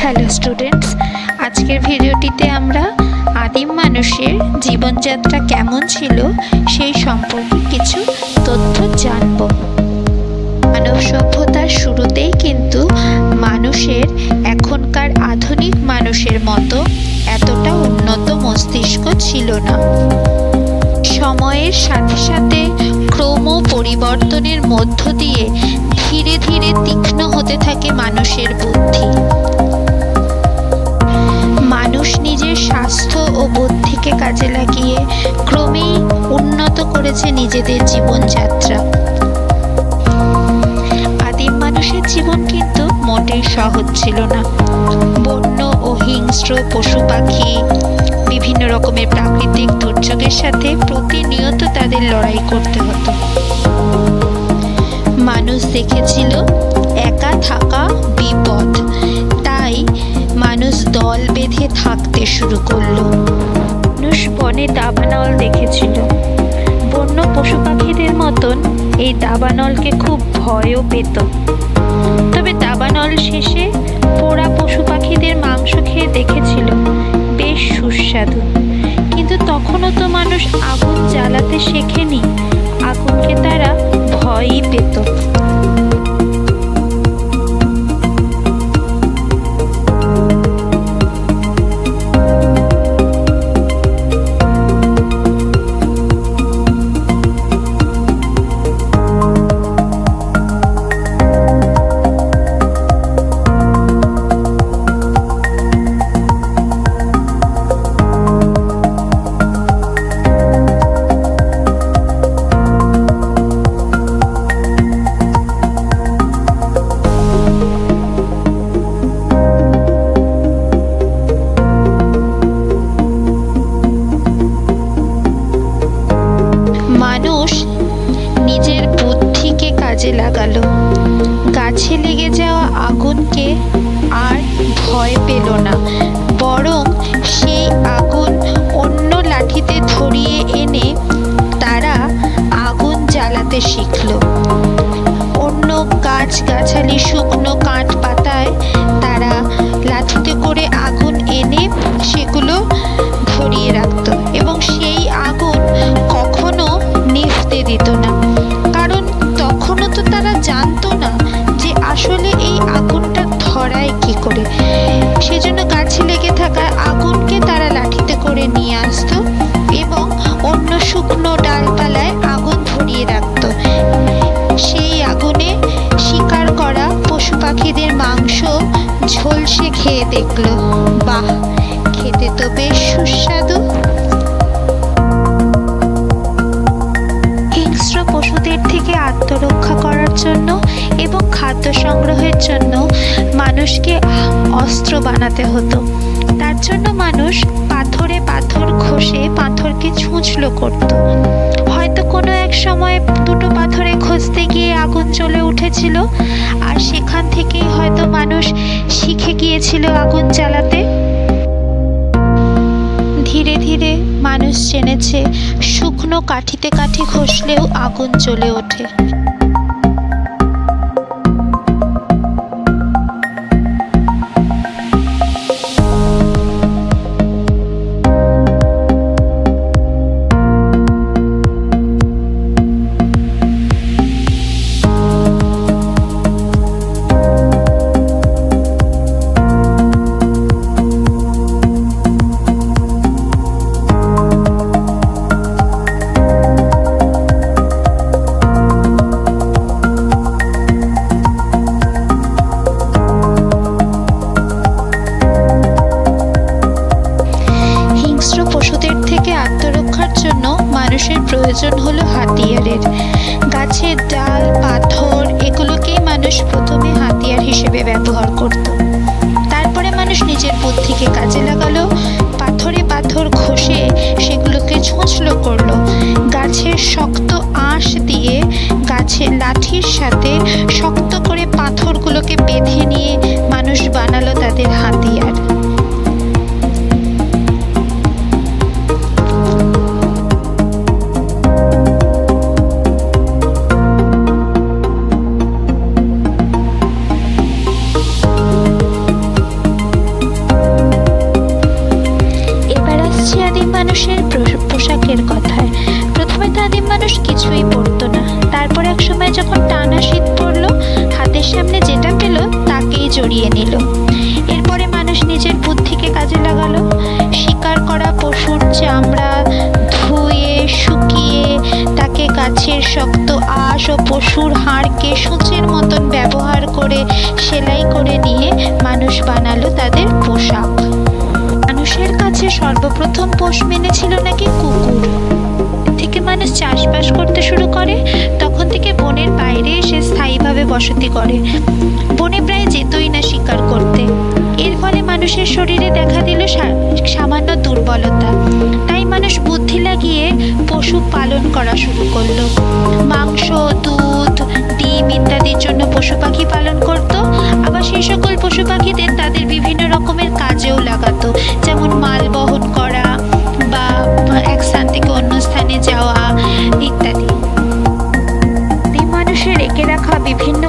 Hello students, আজকের ভিডিওটিতে আমরা আদিম মানুষের জীবনযাত্রা কেমন ছিল সেই সম্পর্কে কিছু তথ্য জানব। মানব সভ্যতার শুরুতেই কিন্তু মানুষের এখনকার আধুনিক মানুষের মতো এতটা উন্নত মস্তিষ্ক ছিল না। সময়ের সাথে সাথে ক্রম পরিবর্তনের মধ্য দিয়ে ধীরে ধীরে তীক্ষ্ণ হতে থাকে মানুষের বুদ্ধি। মানুষ নিজের স্বাস্থ্য ও বুদ্ধিকে কাজে লাগিয়ে ক্রমেই উন্নত করেছে নিজেদের জীবনযাত্রা। আদিম মানুষের জীবন কিন্তু মোটেই সহজ ছিল না। বন্য ও হিংস্র পশু পাখি, বিভিন্ন রকমের প্রাকৃতিক দুর্যোগের সাথে প্রতিনিয়ত তাদের লড়াই করতে হতো। মানুষ দেখেছিল একা থাকা বিপদ, তাই মানুষ দল বেঁধে থাকতে শুরু করলো। মানুষ বনে দাবানল দেখেছিল। বন্য পশু পাখিদের মতন এই দাবানলকে খুব ভয়ও পেত। তবে দাবানল শেষে পোড়া পশু পাখিদের মাংস খেয়ে দেখেছিল বেশ সুস্বাদু। কিন্তু তখনও তো মানুষ আগুন জ্বালাতে শেখেনি, আগুনকে তারা ভয়ই পেত। মানুষ নিজের বুদ্ধিকে কাজে লাগালো। গাছে লেগে যাওয়া আগুনকে আর ভয় পেল না, বরং সেই আগুন অন্য লাঠিতে ধরিয়ে এনে তারা আগুন জ্বালাতে শিখল। অন্য গাছগাছালি শুকনো কাঠ পাতায় তারা লাঠিতে করে আগুন এনে সেগুলো ধরিয়ে রাখত এবং সেই আগুন কখনো নিভতে দিত না, কারণ তখনও তো তারা জানতো না যে আসলে এই আগুনটা ধরায় কি করে। সেজন্য গাছে লেগে থাকা আগুনকে তারা লাঠিতে করে নিয়ে আসতো এবং অন্য শুকনো ডালপালায় আগুন ধরিয়ে রাখত। সেই আগুনে শিকার করা পশু পাখিদের মাংস ঝলসে খেয়ে দেখলো, বাহ, খেতে তো বেশ সুস্বাদু। হিংস্র পশুদের থেকে আত্মরক্ষা করার জন্য এবং খাদ্য সংগ্রহের জন্য মানুষকে অস্ত্র বানাতে হতো। তার জন্য মানুষ পাথরে পাথর ঘষে পাথরকে ছুঁচলো করত। হয়তো কোনো এক সময় দুটো পাথরে ঘষতে গিয়ে আগুন জ্বলে উঠেছিল, আর সেখান থেকেই হয়তো মানুষ শিখে গিয়েছিল আগুন জ্বালাতে। ধীরে ধীরে মানুষ জেনেছে শুকনো কাঠিতে কাঠি ঘষলেও আগুন জ্বলে ওঠে। পশুদের থেকে আত্মরক্ষার জন্য মানুষের প্রয়োজন হলো হাতিয়ারের। গাছের ডাল, পাথর এগুলোকেই মানুষ প্রথমে হাতিয়ার হিসেবে ব্যবহার করত। তারপরে মানুষ নিজের বুদ্ধিকে কাজে লাগালো, পাথরে পাথর ঘষে সেগুলোকে ছুঁচলো করলো। গাছের শক্ত আঁশ দিয়ে গাছের লাঠির সাথে শক্ত করে পাথরগুলোকে বেঁধে নিয়ে মানুষ বানালো তাদের হাতিয়ার। শিখিয়ে নিল। এরপরে মানুষ নিজের বুদ্ধিকে কাজে লাগালো। শিকার করা পশুর চামড়া ধুয়ে শুকিয়ে তাকে গাছের শক্ত আঁশ ও পশুর হাড়কে সূচের মতন ব্যবহার করে সেলাই করে নিয়ে মানুষ বানালো তাদের পোশাক। মানুষের কাছে সর্বপ্রথম পোষ মেনেছিল নাকি কুকুর। থেকে মানুষ চাষবাস করতে শুরু করে, তখন থেকে বনের বাইরে এসে স্থায়ীভাবে বসতি করে। বনে প্রায় যেতই না শিকার করতে। এর ফলে মানুষের শরীরে দেখা দিল সামান্য দুর্বলতা। তাই মানুষ বুদ্ধি লাগিয়ে পশু পালন করা শুরু করলো। মাংস, দুধ, ডিম ইত্যাদির জন্য পশু পাখি পালন করত। আবার সেই সকল পশু পাখিদের তাদের বিভিন্ন রকমের কাজেও লাগাতো, যেমন মাল বহন করা বা এক স্থান থেকে অন্য স্থানে যাওয়া ইত্যাদি। মানুষের রেখে রাখা বিভিন্ন